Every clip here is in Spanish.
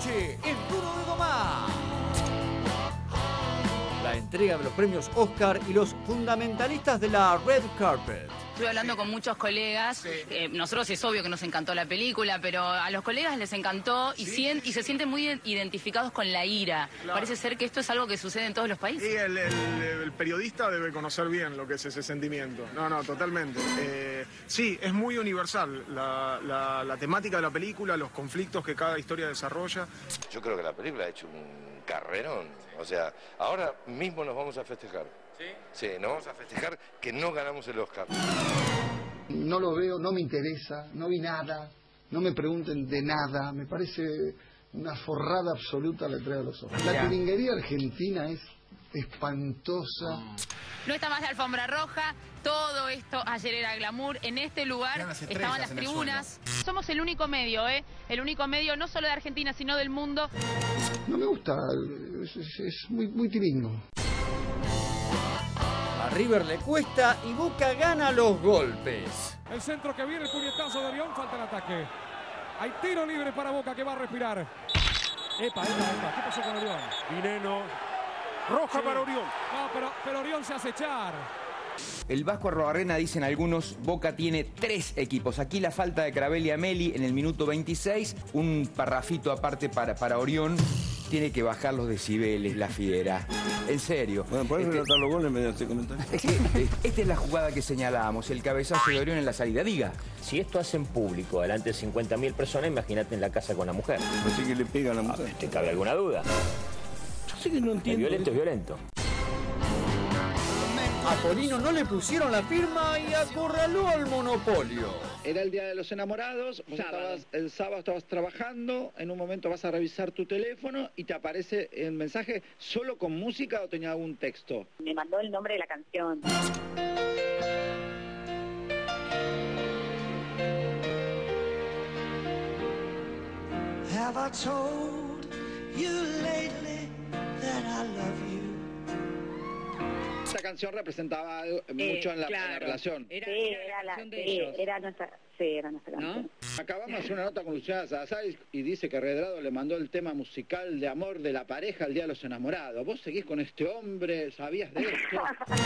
noche en Duro de Domar. La entrega de los premios Oscar y los fundamentalistas de la Red Carpet. Estuve hablando con muchos colegas, nosotros es obvio que nos encantó la película, pero a los colegas les encantó y, y se sienten muy identificados con la ira. Claro. Parece ser que esto es algo que sucede en todos los países. Y el periodista debe conocer bien lo que es ese sentimiento. No, totalmente. Sí, es muy universal la temática de la película, los conflictos que cada historia desarrolla. Yo creo que la película ha hecho un carrerón. O sea, ahora mismo nos vamos a festejar. ¿Sí? Sí, nos vamos a festejar que no ganamos el Oscar. No lo veo, no me interesa, no vi nada, no me pregunten de nada, me parece una forrada absoluta la entrega de los Oscars. La tiringuería argentina es espantosa. No está más la alfombra roja, todo esto ayer era glamour, en este lugar estaban las tribunas. Somos el único medio, el único medio no solo de Argentina, sino del mundo. No me gusta, es muy tiringo. A River le cuesta y Boca gana los golpes. El centro que viene, el puñetazo de Orión, falta el ataque. Hay tiro libre para Boca que va a respirar. Epa, ¿qué pasó con Orión? Dineno, roja para Orión. No, pero Orión se hace echar. El Vasco Arrobarrena, dicen algunos, Boca tiene 3 equipos. Aquí la falta de Caravelli a Meli en el minuto 26, un parrafito aparte para Orión. Tiene que bajar los decibeles, la fiera. En serio. Bueno, ¿puedes relatar los goles mediante este comentario? Esta es la jugada que señalábamos, el cabezazo de Orión en la salida. Diga. Si esto hace en público, delante de 50.000 personas, imagínate en la casa con la mujer. Así que le pega a la mujer. ¿Te cabe alguna duda? Yo sé que no entiendo. Es violento. A Polino no le pusieron la firma y acorraló al monopolio. Era el día de los enamorados, el sábado estabas trabajando, en un momento vas a revisar tu teléfono y te aparece el mensaje solo con música o tenía algún texto. Me mandó el nombre de la canción. Have I told you lately that I love you? Esta canción representaba mucho en la relación. Era nuestra canción. ¿No? Acabamos de hacer una nota con Luciana Salazar y dice que Redrado le mandó el tema musical de amor de la pareja el día de los enamorados. ¿Vos seguís con este hombre? ¿Sabías de esto?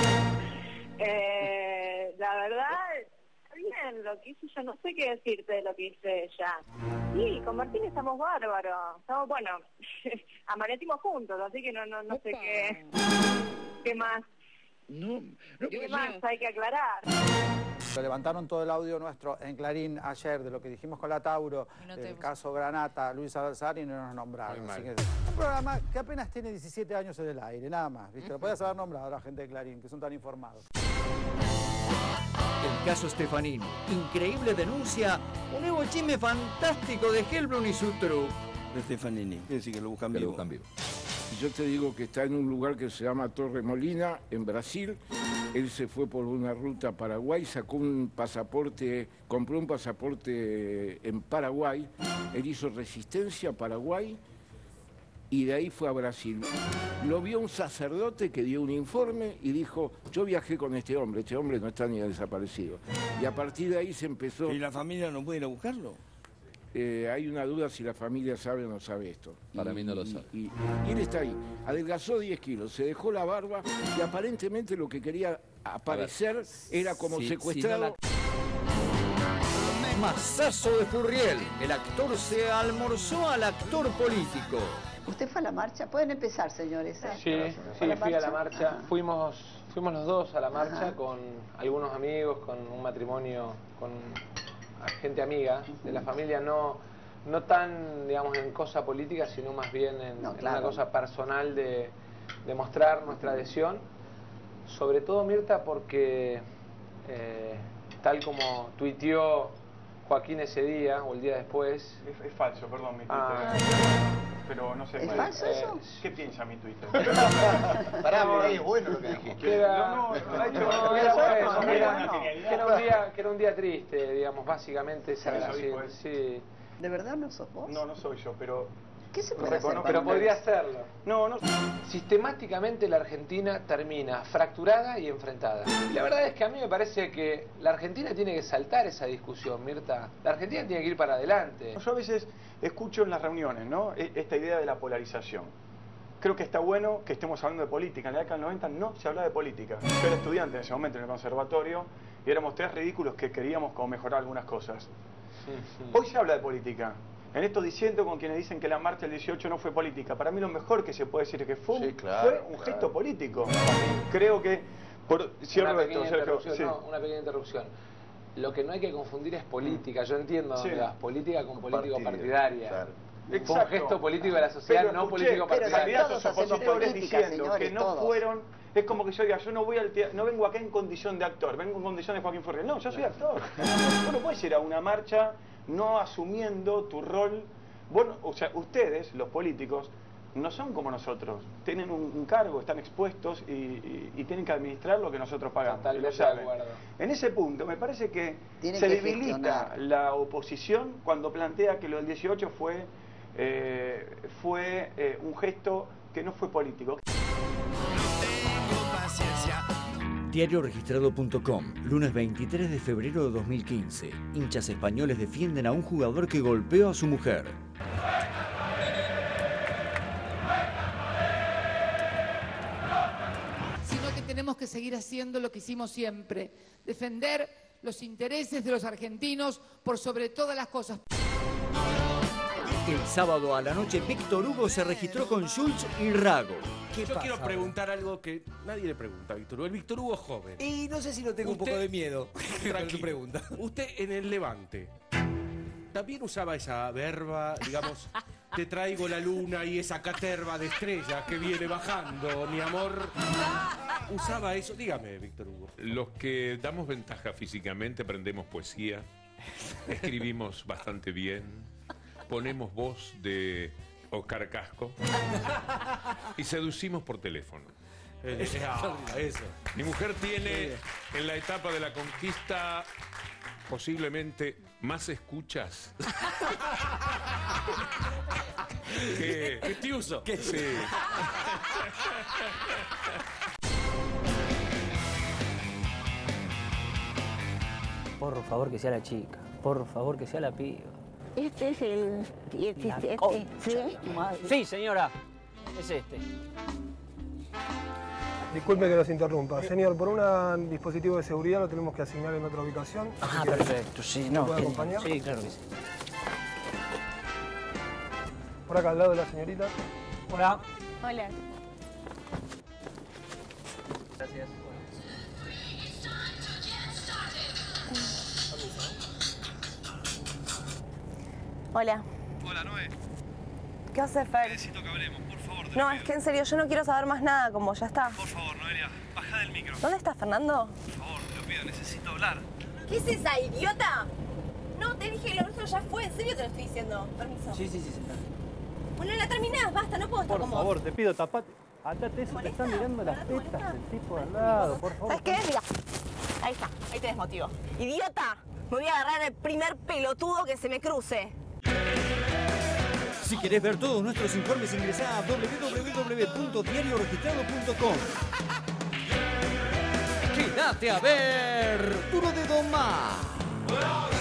La verdad, bien, lo que hice yo, no sé qué decirte de lo que hice ella. Sí, con Martín estamos bárbaros. Estamos, bueno, amanecimos juntos, así que no sé qué más. ¿Qué más hay que aclarar? Se levantaron todo el audio nuestro en Clarín ayer de lo que dijimos con la Tauro, el caso Granata, Luis Salazar, y no nos nombraron. Así que, un programa que apenas tiene 17 años en el aire, nada más, ¿viste? Lo podías haber nombrado a la gente de Clarín, que son tan informados. El caso Stefanini, increíble denuncia, un nuevo chisme fantástico de Hellblum y su truco. De Stefanini, quiere decir que lo buscan vivo. Yo te digo que está en un lugar que se llama Torre Molina, en Brasil. Él se fue por una ruta a Paraguay, sacó un pasaporte, compró un pasaporte en Paraguay. Él hizo resistencia a Paraguay y de ahí fue a Brasil. Lo vio un sacerdote que dio un informe y dijo, yo viajé con este hombre no está ni desaparecido. Y a partir de ahí se empezó... ¿Y la familia no puede ir a buscarlo? Hay una duda si la familia sabe o no sabe esto. Para mí no lo sabe. Y él está ahí. Adelgazó 10 kilos, se dejó la barba y aparentemente lo que quería aparecer era como secuestrado. Masazo de Furriel. El actor se almorzó al actor político. ¿Usted fue a la marcha? Pueden empezar, señores. Sí, fui a la marcha. Fuimos los dos a la marcha con algunos amigos, con un matrimonio, con gente amiga de la familia, no tan, digamos, en cosa política, sino más bien en una cosa personal de mostrar nuestra adhesión. Sobre todo, Mirta, porque tal como tuiteó Joaquín ese día, o el día después... Es falso, perdón, mi Twitter. Pero no sé. ¿Es falso eso? ¿Qué piensa mi Twitter? Pará, es bueno lo que dijiste. Era un día triste, digamos, básicamente esa era así. ¿De verdad no sos vos? No soy yo, pero ¿Qué se puede hacer? Pero podría hacerlo. No. Sistemáticamente la Argentina termina fracturada y enfrentada. Y la verdad es que a mí me parece que la Argentina tiene que saltar esa discusión, Mirta. La Argentina tiene que ir para adelante. Yo a veces escucho en las reuniones, ¿no? Esta idea de la polarización. Creo que está bueno que estemos hablando de política. En la década del 90 no se hablaba de política. Yo era estudiante en ese momento en el conservatorio y éramos 3 ridículos que queríamos como mejorar algunas cosas. Hoy se habla de política. En esto diciendo con quienes dicen que la marcha del 18 no fue política. Para mí lo mejor que se puede decir es que fue un gesto político. Creo que... Una pequeña interrupción. Lo que no hay que confundir es política. Yo entiendo dónde vas. Política con político-partidaria. Claro. Fue un gesto político de la sociedad, pero no político-partidario. Candidatos opositores diciendo que no fueron... Es como que yo diga, yo no vengo acá en condición de actor, vengo en condición de Joaquín Furriel. No, yo soy actor. Vos no puedes ir a una marcha no asumiendo tu rol. Bueno, o sea, ustedes, los políticos, no son como nosotros. Tienen un cargo, están expuestos y tienen que administrar lo que nosotros pagamos. Lo saben. En ese punto, me parece que se debilita la oposición cuando plantea que lo del 18 fue un gesto que no fue político. Diarioregistrado.com, lunes 23 de febrero de 2015. Hinchas españoles defienden a un jugador que golpeó a su mujer. Sino que tenemos que seguir haciendo lo que hicimos siempre, defender los intereses de los argentinos por sobre todas las cosas. El sábado a la noche, Víctor Hugo se registró con Schultz y Rago. Yo quiero preguntar algo que nadie le pregunta a Víctor Hugo. El Víctor Hugo joven. Y no sé si no tengo un poco de miedo. Tranquilo. Pregunta. Usted en el Levante también usaba esa verba, digamos, te traigo la luna y esa caterva de estrellas que viene bajando, mi amor. ¿Usaba eso? Dígame, Víctor Hugo. Los que damos ventaja físicamente aprendemos poesía, escribimos bastante bien, ponemos voz de Oscar Casco y seducimos por teléfono. Eso. Mi mujer tiene en la etapa de la conquista posiblemente más escuchas que te uso. Sí. Por favor que sea la chica, por favor que sea la piba. Este es el... ¿Sí? Sí, señora, es este. Disculpe que los interrumpa. Señor, por un dispositivo de seguridad lo tenemos que asignar en otra ubicación. Ah, perfecto, sí. No, ¿puede acompañar? Sí, claro que sí. Por acá al lado de la señorita. Hola. Hola. Gracias. Hola. Hola, Noé. ¿Qué haces, Fer? Necesito que hablemos, por favor. No, es que en serio, yo no quiero saber más nada, como ya está. Por favor, Noelia, baja del micro. ¿Dónde estás, Fernando? Por favor, te lo pido, necesito hablar. ¿Qué es esa, idiota? No, te dije que lo nuestro ya fue, en serio te lo estoy diciendo. Permiso. Sí. Bueno, la terminás, basta, no puedo estar con vos. Por favor, te pido, tapate. Atate eso, te están mirando las tetas del tipo de al lado, por favor. ¿Sabes qué? Mira, ahí está, ahí te desmotivo. ¡Idiota! Me voy a agarrar el primer pelotudo que se me cruce. Si querés ver todos nuestros informes, ingresá a www.diarioregistrado.com. Quédate a ver Duro de Domar.